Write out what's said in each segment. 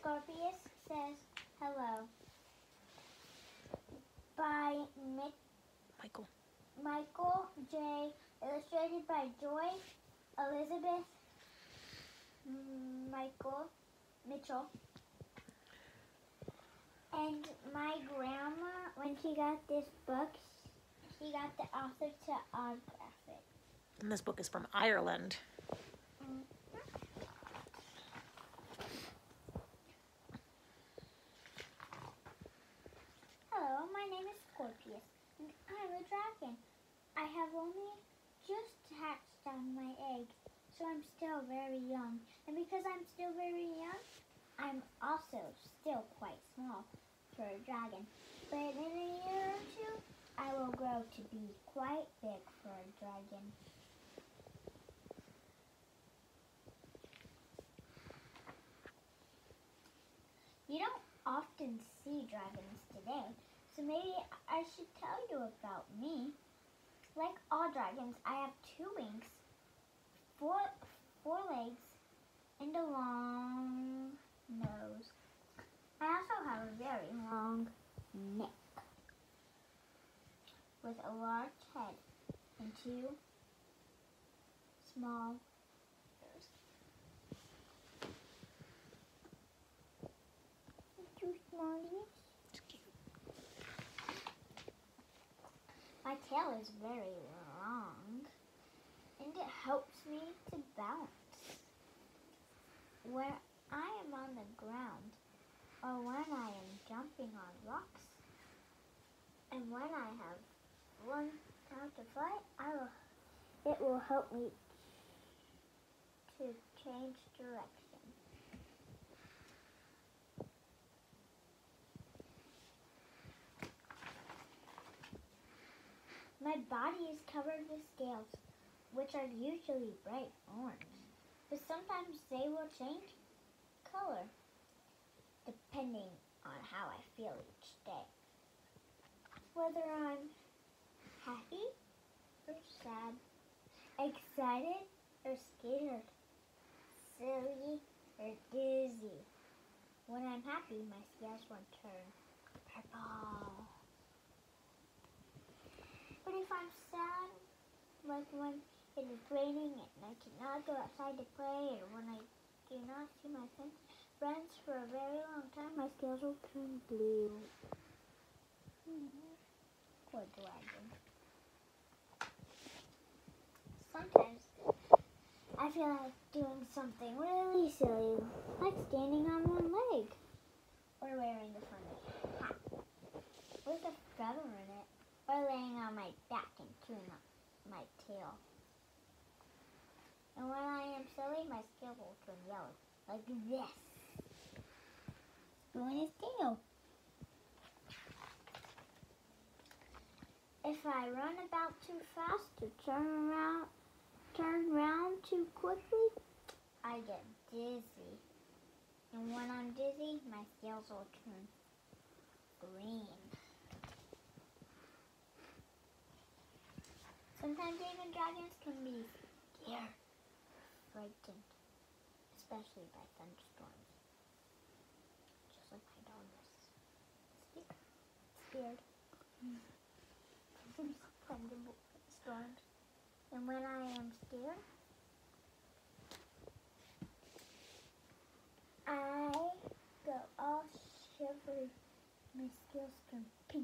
Scorpius Says Hello by Michael J. Illustrated by Joy Elizabeth Mitchell. And my grandma, when she got this book, she got the author to autograph it. And this book is from Ireland. Hello, my name is Scorpius, and I'm a dragon. I have only just hatched out my egg, so I'm still very young. And because I'm still very young, I'm also still quite small for a dragon. But in a year or two, I will grow to be quite big for a dragon. You don't often see dragons today, so maybe I should tell you about me. Like all dragons, I have 2 wings, four legs, and a long nose. I also have a very long neck with a large head and 2 small ears. 2 small ears. It's cute. My tail is very long, and it helps me to balance. When I am on the ground, or when I am jumping on rocks, and when I have learned how to fly, it will help me to change direction. My body is covered with scales, which are usually bright orange, but sometimes they will change color depending on how I feel each day. Whether I'm happy or sad, excited or scared, silly or dizzy. When I'm happy, my scales will turn purple. But if I'm sad, like when it is raining and I cannot go outside to play, or when I do not see my friends for a very long time, my scales will turn blue. Poor dragon. Sometimes I feel like doing something really silly, like standing on one leg, or wearing a funny hat with a feather in it, or laying on my back and chewing up my tail. And when I am silly, my scales will turn yellow, like this. Doing his tail. If I run about too fast or turn around too quickly, I get dizzy. And when I'm dizzy, my scales will turn green. Sometimes even dragons can be scared, frightened, especially by thunderstorms. Just like my dog is scared. Thunderstorms. And when I am scared, I go all shivery. My scales turn pink.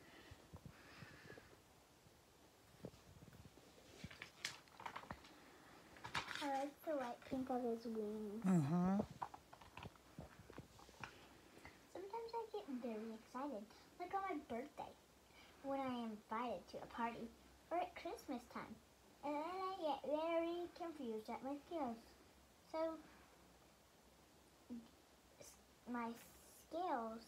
I like the light pink of his wings. Sometimes I get very excited, like on my birthday, when I am invited to a party, or at Christmas time. And then I get very confused at my scales. So my scales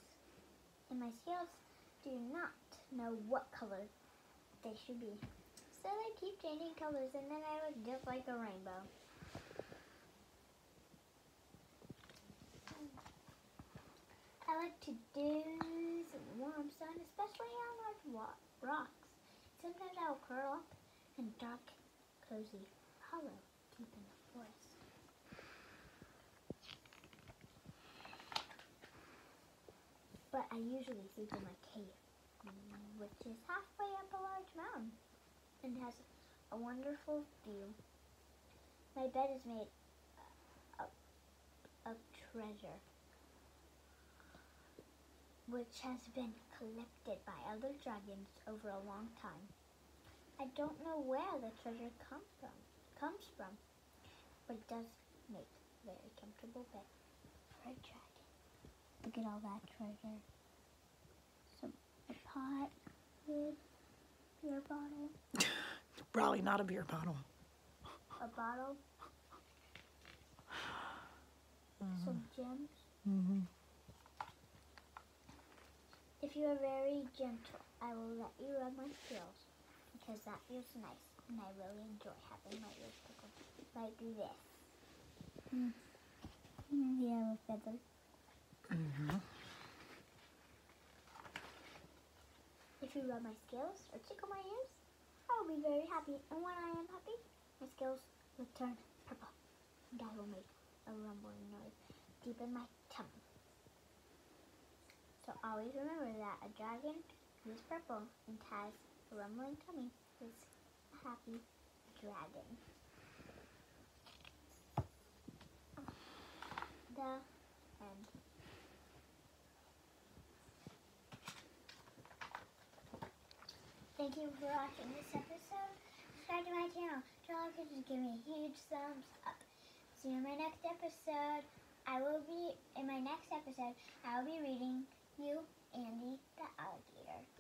do not know what color they should be. So they keep changing colors, and then I look just like a rainbow. I like to doze in the warm sun, especially on large rocks. Sometimes I will curl up in a dark, cozy hollow deep in the forest. I usually sleep in my cave, which is halfway up a large mountain and has a wonderful view. My bed is made of treasure, which has been collected by other dragons over a long time. I don't know where the treasure comes from, but it does make a very comfortable bed for a dragon. Look at all that treasure. A pot, lid, beer bottle. Probably not a beer bottle. A bottle. Some gems. If you are very gentle, I will let you rub my scales because that feels nice and I really enjoy having my ears tickled. Like this. Yeah, with feathers. If you rub my scales or tickle my ears, I will be very happy. And when I am happy, my scales will turn purple and I will make a rumbling noise deep in my tummy. So always remember that a dragon who is purple and has a rumbling tummy is a happy dragon. The end. Thank you for watching this episode. Subscribe to my channel. Don't forget to give me a huge thumbs up. See you in my next episode. In my next episode, I will be reading you Andy the Alligator.